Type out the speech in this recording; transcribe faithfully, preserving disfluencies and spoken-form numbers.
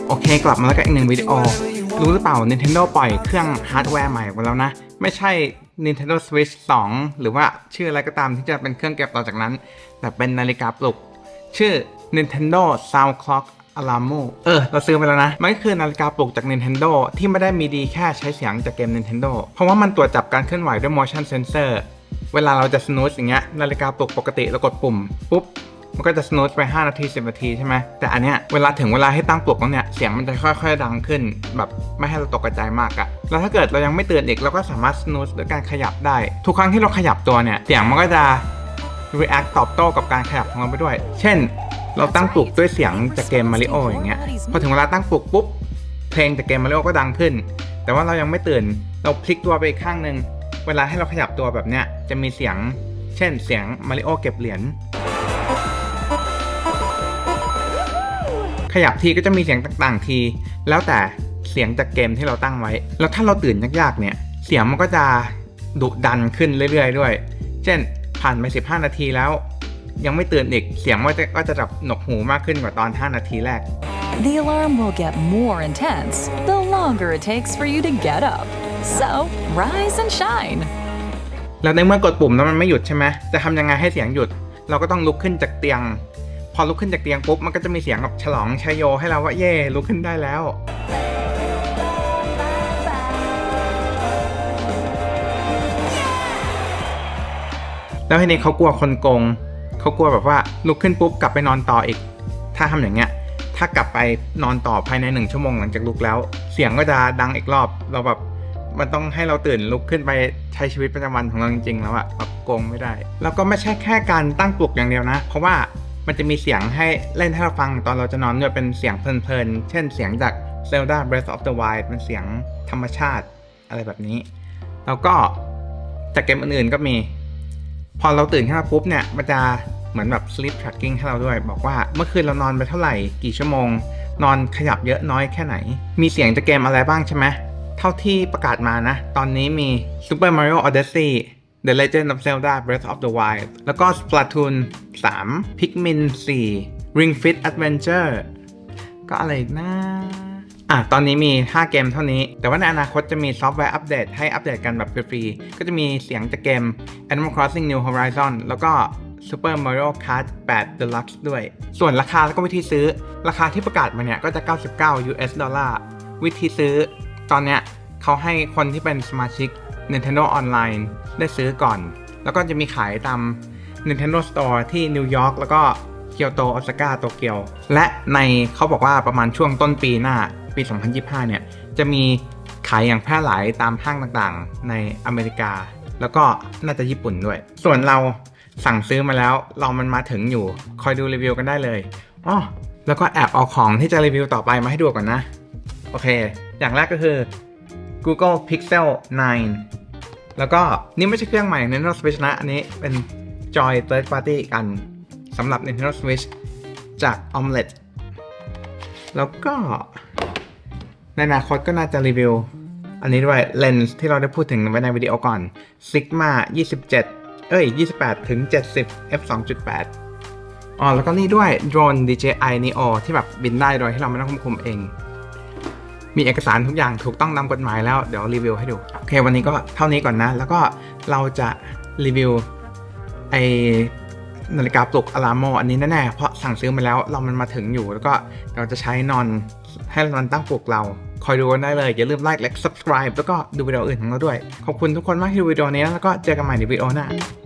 โอเคกลับมาแล้วกับอีกหนึ่งวิดีโอรู้หรือเปล่า Nintendo ปล่อยเครื่องฮาร์ดแวร์ใหม่มาแล้วนะไม่ใช่ Nintendo Switch สองหรือว่าชื่ออะไรก็ตามที่จะเป็นเครื่องเก็บต่อจากนั้นแต่เป็นนาฬิกาปลุกชื่อ Nintendo Sound Clock Alamo เออเราซื้อไปแล้วนะมันก็คือนาฬิกาปลุกจาก Nintendo ที่ไม่ได้มีดีแค่ใช้เสียงจากเกม Nintendo เพราะว่ามันตรวจจับการเคลื่อนไหวด้วย motion sensor เวลาเราจะ snooze อย่างเงี้ยนาฬิกาปลุกปกติเรากดปุ่มปุ๊บมันก็จะ snooze ไปห้านาทีสิบนาทีใช่ไหมแต่อันเนี้ยเวลาถึงเวลาให้ตั้งปลุกแล้วเนี่ยเสียงมันจะค่อยๆดังขึ้นแบบไม่ให้เราตกใจมากอะแล้วถ้าเกิดเรายังไม่ตื่นอีกเราก็สามารถ snooze ด้วยการขยับได้ทุกครั้งที่เราขยับตัวเนี่ยเสียงมันก็จะ react ตอบโต้กับการขยับของเราไปด้วยเช่นเราตั้งปลุกด้วยเสียงจากเกมมาริโออย่างเงี้ยพอถึงเวลาตั้งปลุกปุ๊บเพลงจากเกมมาริโอก็ดังขึ้นแต่ว่าเรายังไม่ตื่นเราพลิกตัวไปอีกข้างนึงเวลาให้เราขยับตัวแบบเนี้ยจะมีเสียงเช่นเสียงมาริโอเก็บเหรียญขยับทีก็จะมีเสียงต่างๆทีแล้วแต่เสียงจากเกมที่เราตั้งไว้แล้วถ้าเราตื่นยากๆเนี่ยเสียงมันก็จะดุดันขึ้นเรื่อยๆด้วยเช่นผ่านไปสิบห้านาทีแล้วยังไม่ตื่นอีกเสียงมันก็จะแบบหนวกหูมากขึ้นกว่าตอนห้านาทีแรก The alarm will get more intense the longer it takes for you to get up. So rise and shine. แล้วในเมื่อกดปุ่มแล้วมันไม่หยุดใช่ไหมจะทำยังไงให้เสียงหยุดเราก็ต้องลุกขึ้นจากเตียงพอลุกขึ้นจากเตียงปุ๊บมันก็จะมีเสียงแบบฉลองชัยโยให้เราว่าเย่ลุกขึ้นได้แล้วแล้วทีนี้เขากลัวคนโกงเขากลัวแบบว่าลุกขึ้นปุ๊บกลับไปนอนต่ออีกถ้าทำอย่างเงี้ยถ้ากลับไปนอนต่อภายในหนึ่งชั่วโมงหลังจากลุกแล้วเสียงก็จะดังอีกรอบเราแบบมันต้องให้เราตื่นลุกขึ้นไปใช้ชีวิตประจำวันของเราจริงๆแล้วอะแบบโกงไม่ได้แล้วก็ไม่ใช่แค่การตั้งปลุกอย่างเดียวนะเพราะว่ามันจะมีเสียงให้เล่นให้เราฟังตอนเราจะนอนด้วยเป็นเสียงเพลินๆเช่นเสียงจาก Zelda Breath of the Wild เป็นเสียงธรรมชาติอะไรแบบนี้แล้วก็จากเกมอื่นๆก็มีพอเราตื่นขึ้นมาปุ๊บเนี่ยมันจะเหมือนแบบ sleep tracking ให้เราด้วยบอกว่าเมื่อคืนเรานอนไปเท่าไหร่กี่ชั่วโมงนอนขยับเยอะน้อยแค่ไหนมีเสียงจากเกมอะไรบ้างใช่ไหมเท่าที่ประกาศมานะตอนนี้มี Super Mario Odyssey The Legend of Zelda Breath of the Wild แล้วก็ Splatoon สาม Pikmin สี่ Ring Fit Adventure ก็อะไรอีกนะอ่ะตอนนี้มีห้าเกมเท่านี้แต่ว่าในอนาคตจะมีซอฟต์แวร์อัปเดตให้อัปเดตกันแบบฟรีๆก็จะมีเสียงจากเกม Animal Crossing New Horizon แล้วก็ Super Mario Kart แปด Deluxe ด้วยส่วนราคาแล้วก็วิธีซื้อราคาที่ประกาศมาเนี่ยก็จะเก้าสิบเก้า ยู เอส ดอลลาร์วิธีซื้อตอนเนี้ยเขาให้คนที่เป็นสมาชิก Nintendo Online ได้ซื้อก่อนแล้วก็จะมีขายตาม Nintendo Store ที่นิวยอร์กแล้วก็เกียวโตโอซาก้าโตเกียวและในเขาบอกว่าประมาณช่วงต้นปีหน้าปีสองพันยี่สิบห้าเนี่ยจะมีขายอย่างแพร่หลายตามห้างต่างๆในอเมริกาแล้วก็น่าจะญี่ปุ่นด้วยส่วนเราสั่งซื้อมาแล้วเรามันมาถึงอยู่คอยดูรีวิวกันได้เลยอ๋อแล้วก็แอบเอาของที่จะรีวิวต่อไปมาให้ดูก่อนนะโอเคอย่างแรกก็คือ Google Pixel ไนน์ แล้วก็นี่ไม่ใช่เครื่องใหม่ Nintendo Switch นะอันนี้เป็น Joy Third Party กันสำหรับ Nintendo Switch จาก Omelette แล้วก็ในอนาคตก็น่าจะรีวิวอันนี้ด้วยเลนส์ที่เราได้พูดถึงไว้ในวิดีโอก่อน Sigma ยี่สิบเจ็ดเอ้ยยี่สิบแปดถึงเจ็ดสิบ เอฟ สองจุดแปด อ๋อแล้วก็นี่ด้วยโดรน ดี เจ ไอ Neo ที่แบบบินได้โดยที่เราไม่ต้องควบคุมเองมีเอกสารทุกอย่างถูกต้องตามกฎหมายแล้วเดี๋ยวรีวิวให้ดูโอเควันนี้ก็เท่านี้ก่อนนะแล้วก็เราจะรีวิวไอนาฬิกาปลุก Alamo อันนี้แน่ๆเพราะสั่งซื้อมาแล้วเรามันมาถึงอยู่แล้วก็เราจะใช้นอนให้มันตั้งปลุกเราคอยดูกันได้เลยอย่าลืมไลค์และ subscribe แล้วก็ดูวิดีโออื่นของเราด้วยขอบคุณทุกคนมากที่ดูวิดีโอนี้แล้วก็เจอกันใหม่ในวิดีโอหน้า